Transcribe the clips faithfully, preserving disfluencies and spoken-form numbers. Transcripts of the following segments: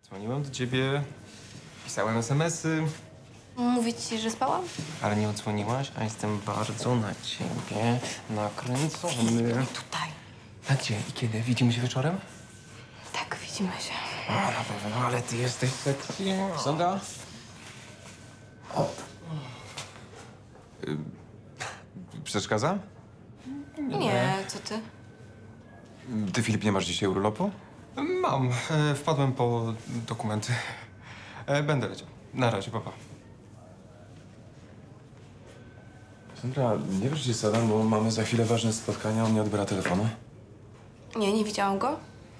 Dzwoniłem do ciebie, pisałem es em esy. Mówić ci, że spałam? Ale nie odzwoniłaś, a jestem bardzo na ciebie nakręcony. Tutaj. A gdzie i kiedy? Widzimy się wieczorem? Tak, widzimy się. O, na pewno, ale ty jesteś sexy. Sandra? O. Y, Przeszkadza? Nie, co ty? Ty, Filip, nie masz dzisiaj urlopu? Mam. E, wpadłem po dokumenty. E, będę leciał. Na razie, papa. Sandra, nie wiesz, gdzie jest Adam, bo mamy za chwilę ważne spotkanie, a on nie odbiera telefonu. Nie, nie widziałam go.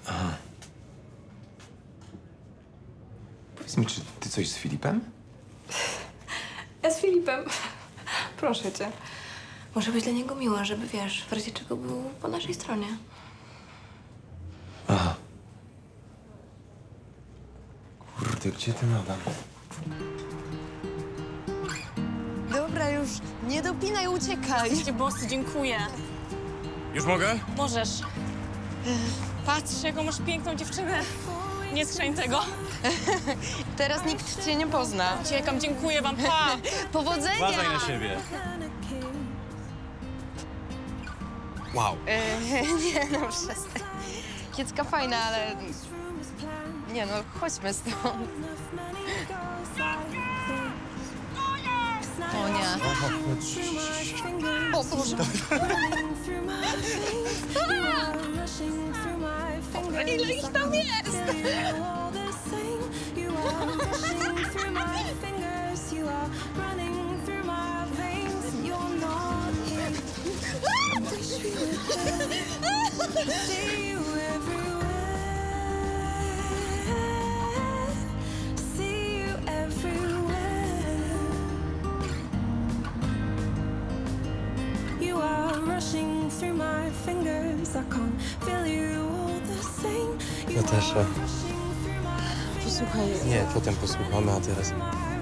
Powiedz mi, czy ty coś z Filipem? Ja z Filipem. Proszę cię. Może być dla niego miła, żeby, wiesz, w razie czego był po naszej stronie. Aha. Kurde, gdzie ten Adam? Dobra, już nie dopinaj, uciekaj. Jesteście boscy, dziękuję. Już mogę? Możesz. Patrz, jaką masz piękną dziewczynę. Nie skrzeń tego. Teraz nikt cię nie pozna. Uciekam, dziękuję wam, pa! Powodzenia! Uważaj na siebie. Wow. E, nie no, przestań. Kiecka fajna, ale... Nie no, chodźmy stąd. O nie. O Boże. Ile ich tam jest? Natasza. Posłuchaj, Nie, potem posłuchamy, a teraz...